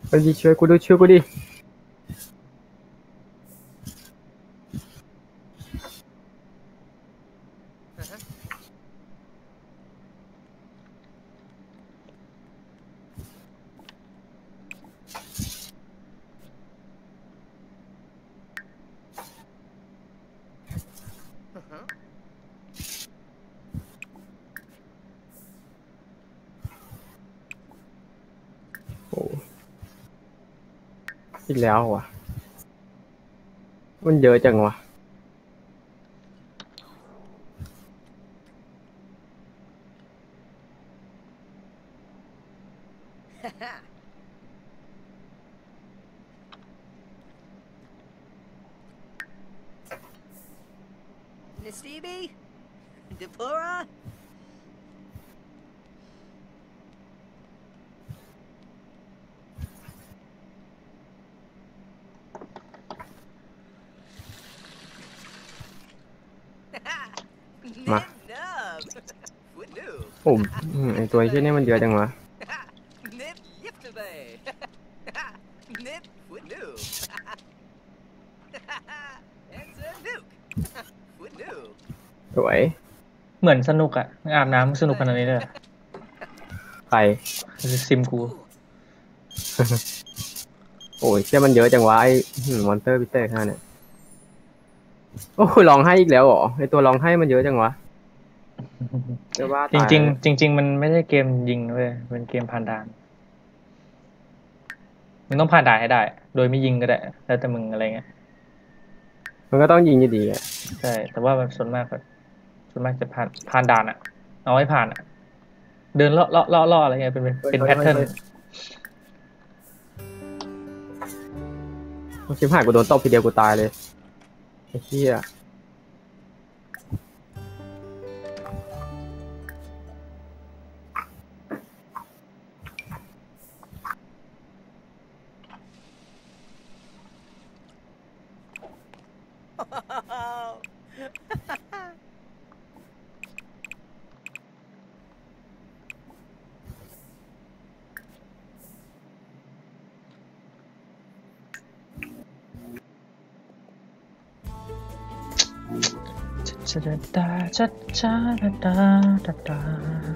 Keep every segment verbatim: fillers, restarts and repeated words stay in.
ไปดิช่วยกูดูช่วยกูดิโอ้อีกแล้ววะมันเยอะจังวะ Nasibi? Depura? มา Nib nub. Wouldoo. โอ้อืมไอตัวเชี่ยนี่มันเยอะจังวะ Nib yiftabe. Nib wouldoo. And a nuke. Wouldoo. สวยเหมือนสนุกอะอาบน้ำสนุกขนาดนี้เลยใครซิมกูโอ้ยเชี่ยมันเยอะจังวะไอมอนเตอร์พิเตอร์ข้าเนี่ยโอ้ยร้องไห้อีกแล้วเหรอไอตัวร้องไห้มันเยอะจังวะเดี๋ยวว่าจริงตายจริงจริงจริง ๆ มันไม่ใช่เกมยิงเว้ยเป็นเกมผ่านด่านมึงต้องผ่านด่านให้ได้ โดยไม่ยิงก็ได้แล้วแต่มึงอะไรเงี้ยมันก็ต้องยิงอยู่ดีอ่ะใช่แต่ว่ามันส่วนมากแบบส่วนมากจะผ่านผ่านด่านอะเอาให้ผ่านอะเดินเลาะเลาะเลาะเลาะอะไรเงี้ยเป็นเป็นแพทเทิร์นชิบหายกูโดนตบทีเดียวกูตายเลยไอ้เหี้ยจะจะดาจะจะดาดาดาดา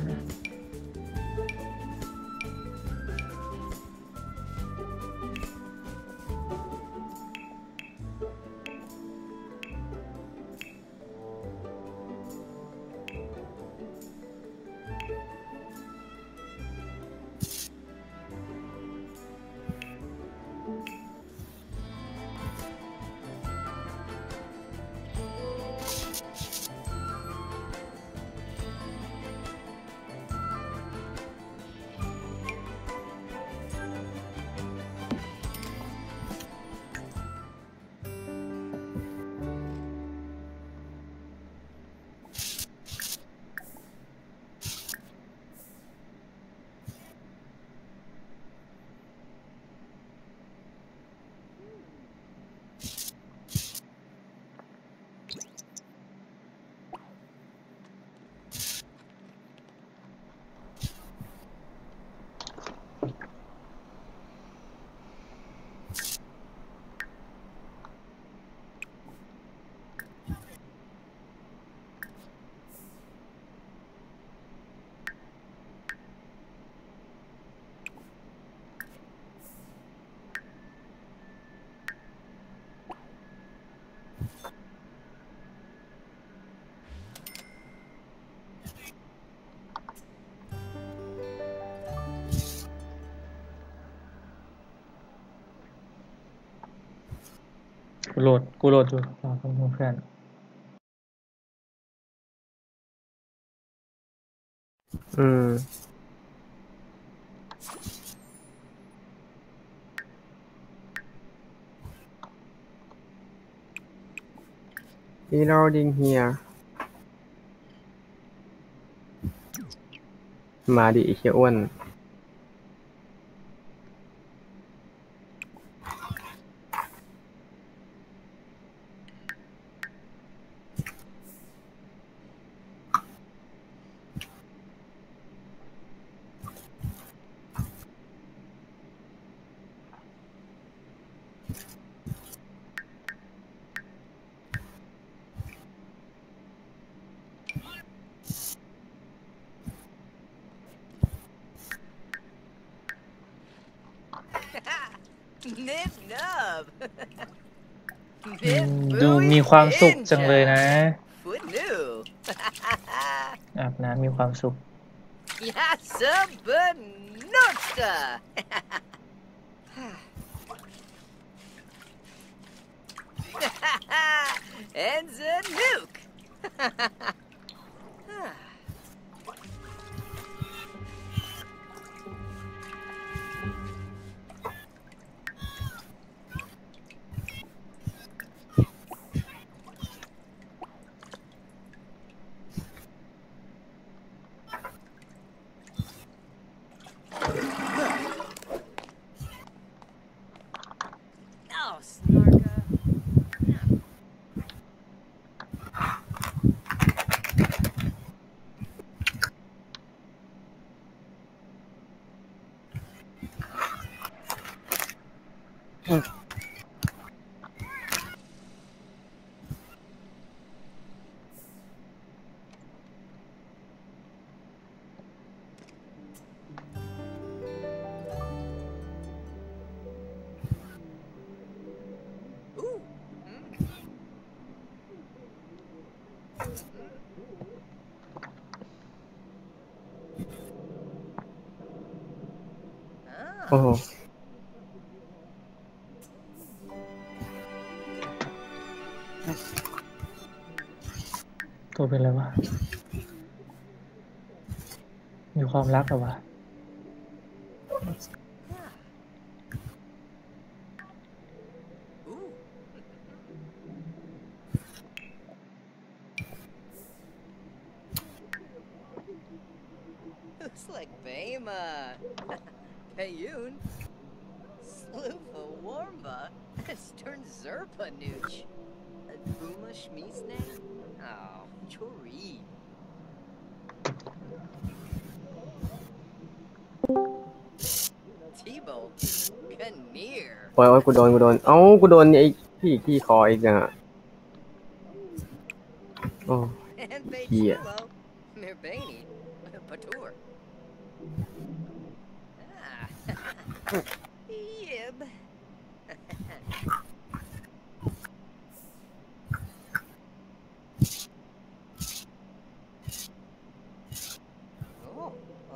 กูโหลดกูโหลดอยู่รอเพื่อนอืมนี่เราดิงเฮียมาดิไอ้เชี่ยอ้วน Nib nub. อืม Nib ดู booey มีความสุขจังเลย ninja. นะ Foot new. อาบน้ำมีความสุข Yassa Benusta. And the nuke. Oh, Snarka. โอ้โหตัวเป็นอะไรวะ มีความรักเหรอวะ Ooh. Looks like Bema. Payun. Sloofa Warmba. Stern Zerpa Nooch. Puma Schmiesne. Oh, Chori. Tebow. Kinnear. โอ้ยโอ้ยกูโดนกูโดนเอ้ากูโดนไอ้พี่ที่คออีกอ่ะโอ้ And Yeah. Bechulo. Mirbani. Patur. Ah. Yib. Oh.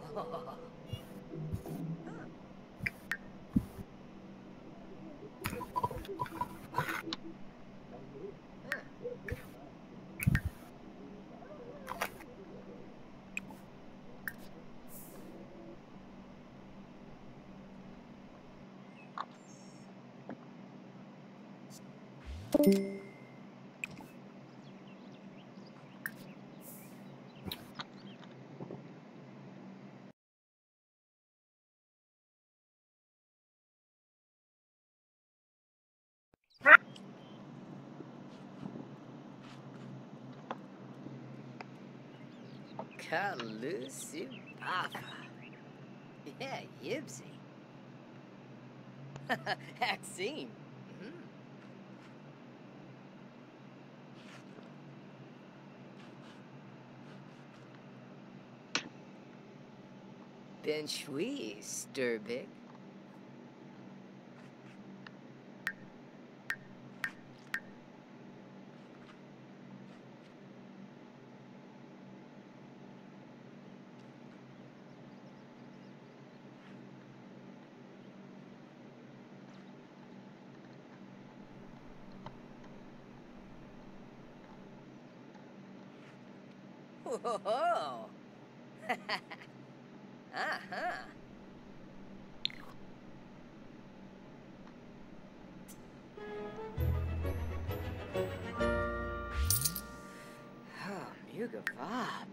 Kalusubaka. Yeah, Yibsy. Axine. Mhm. Ben Shui, Sturbik. Whoa! Uh-huh. Oh, Muga Bob.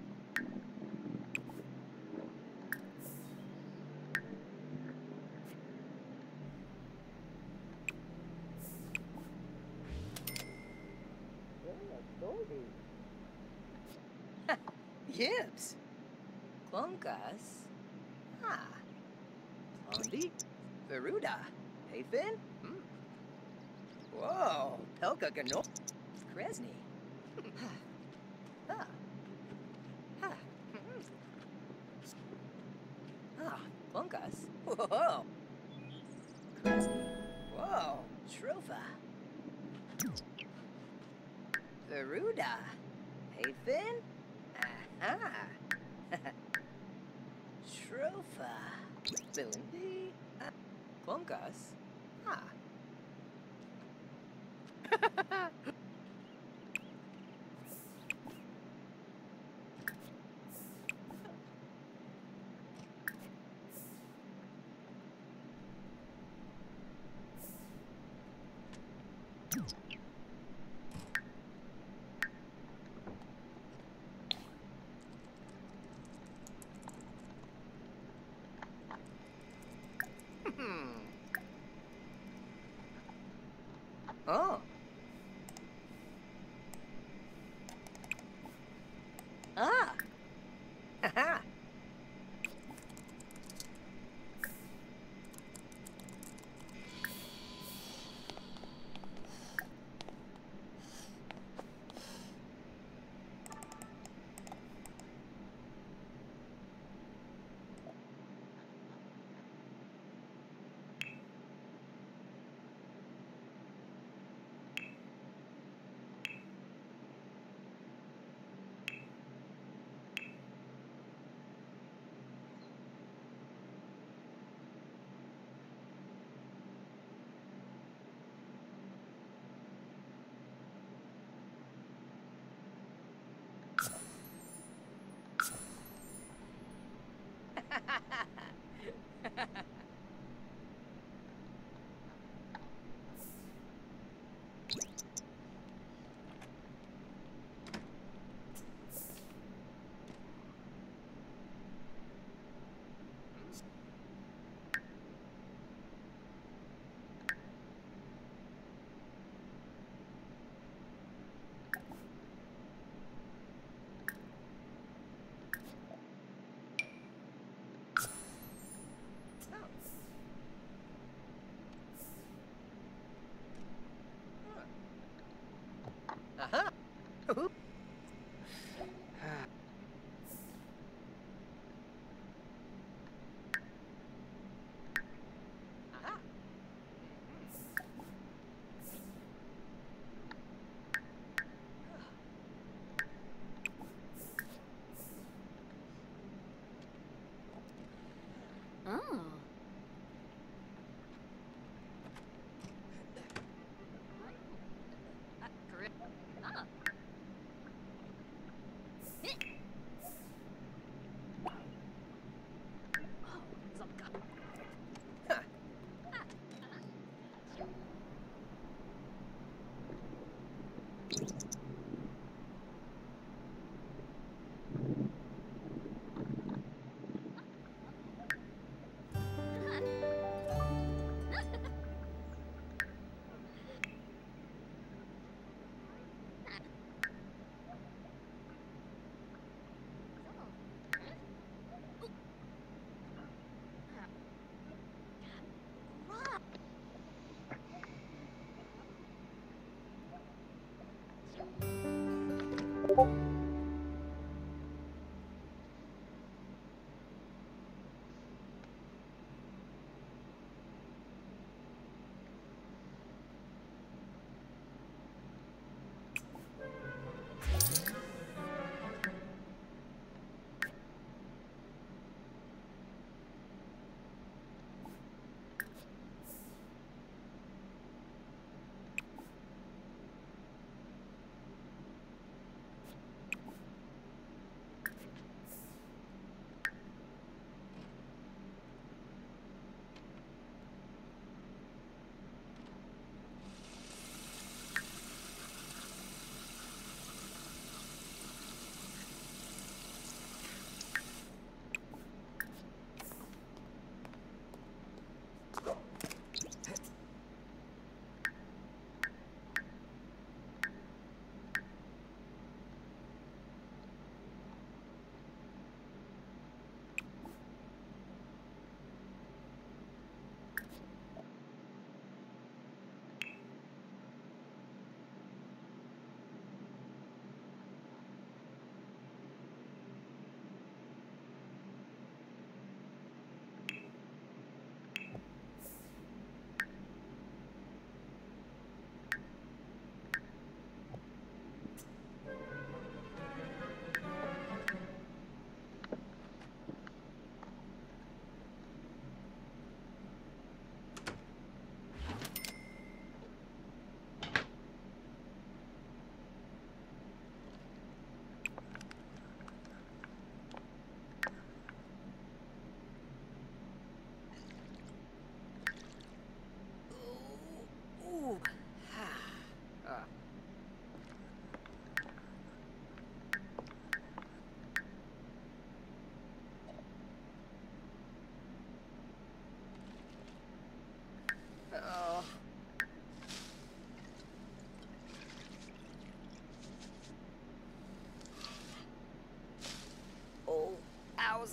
Yibs. Clonkas. Ah. Clondi. Veruda. Payfin. Hmm. Whoa, Pelka Gano. Kresny. Ah. Ah. Ah, Bunkas. Whoa. Kresny. Whoa, Trofa. Veruda. Hayfin. Aha. Trofa. Bilindi. Uh, Bunkas. Ah. Hmm. Oh. Ah. Haha. Aha. Ooh. Aha. Oh. Ah, correct. Ah. Hit. Oh, Zopka. Huh. Ah.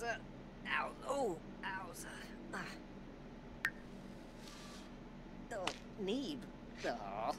Owza. Ow. Oh, owza. Ah. Don't need. Oh.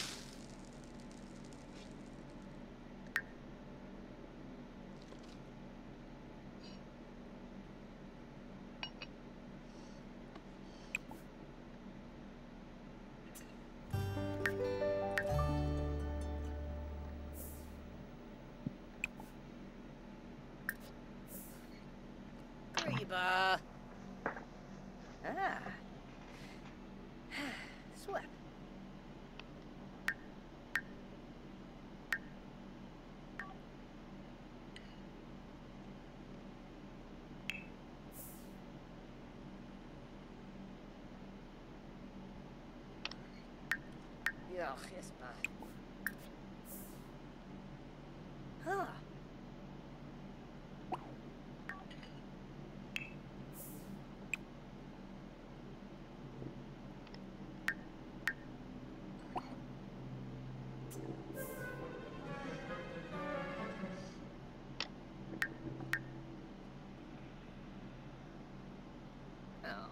Reba. Ah. Sweat. Yuck, yes, ma. Huh. Oh.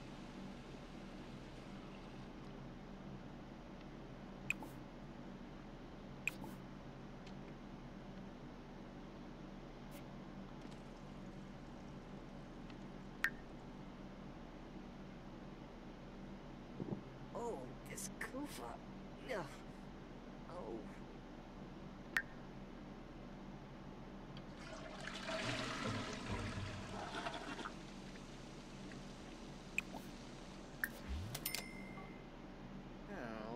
Oh, this Kufa. Ugh. Oh. Oh.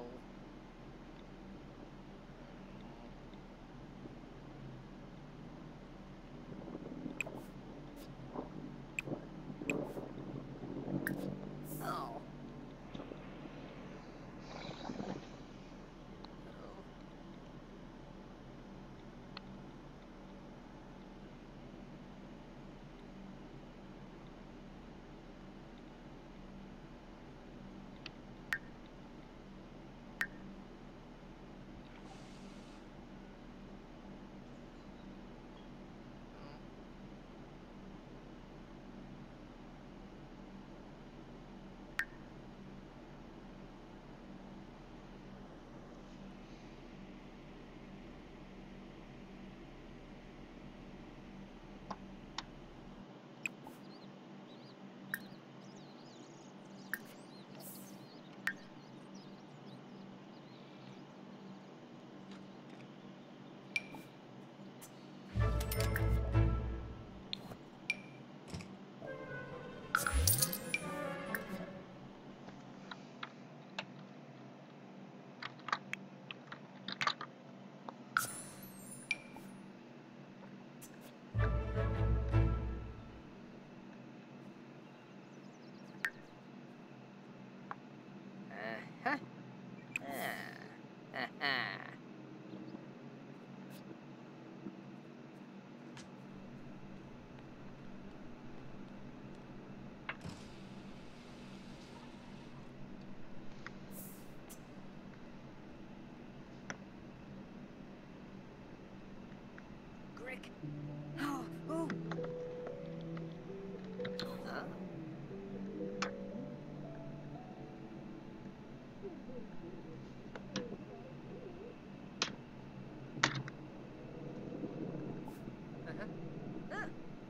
Oh. Oh. Uh-huh. Ah. Uh-huh. Grick. Oh, oh. Huh? Uh-huh. Huh.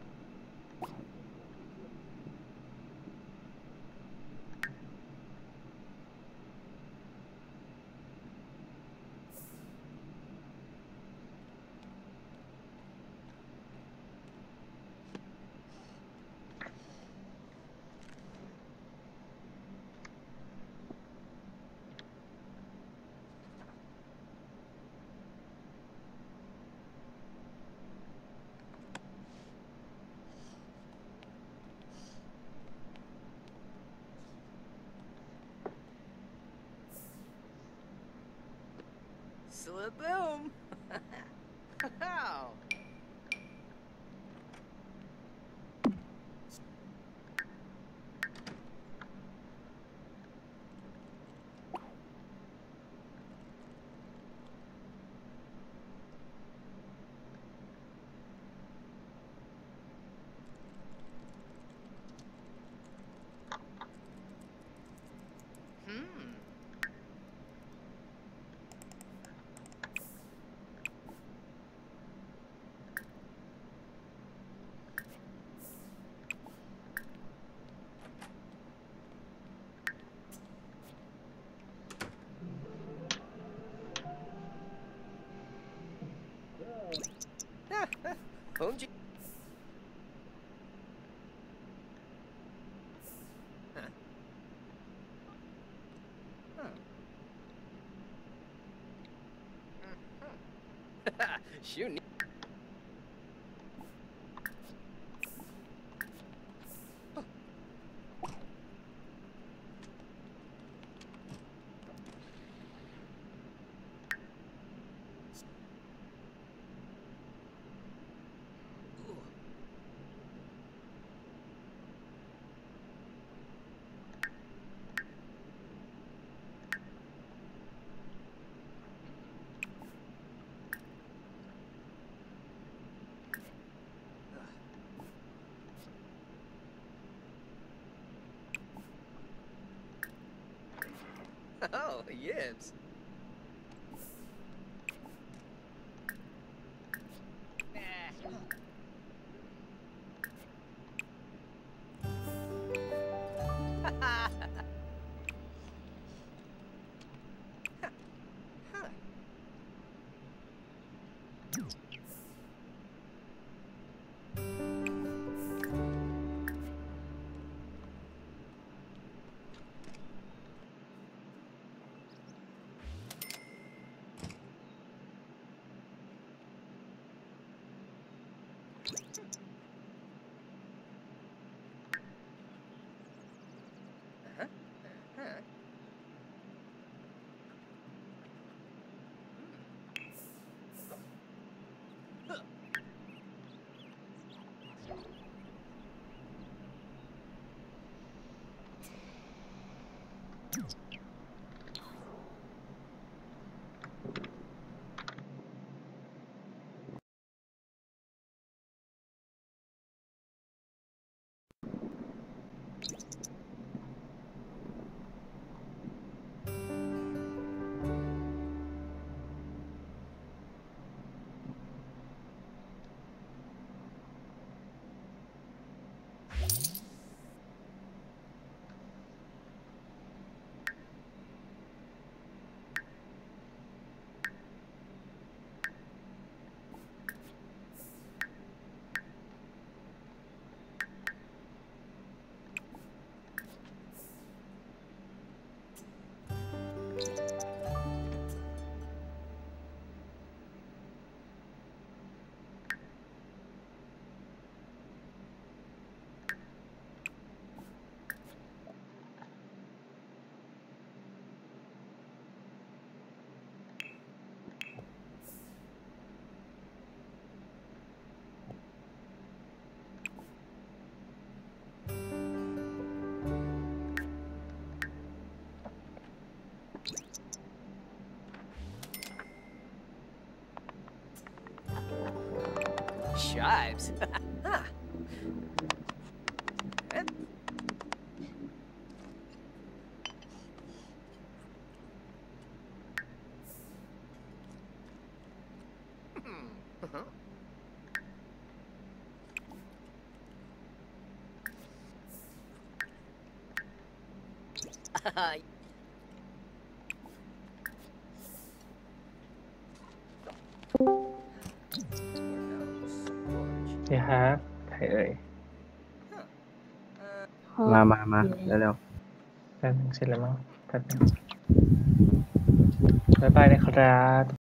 Slaboom. Oh. Shoot. Oh, yibs. Uh-huh. Uh-huh. Chives. Huh. Eh? Hmm. Uh-huh. Uh, เดี๋ยวครับใครเอ่ยมามามาเร็วแป๊บนึงเสร็จแล้วมั้งแป๊บนึงบ๊ายบายนะครับ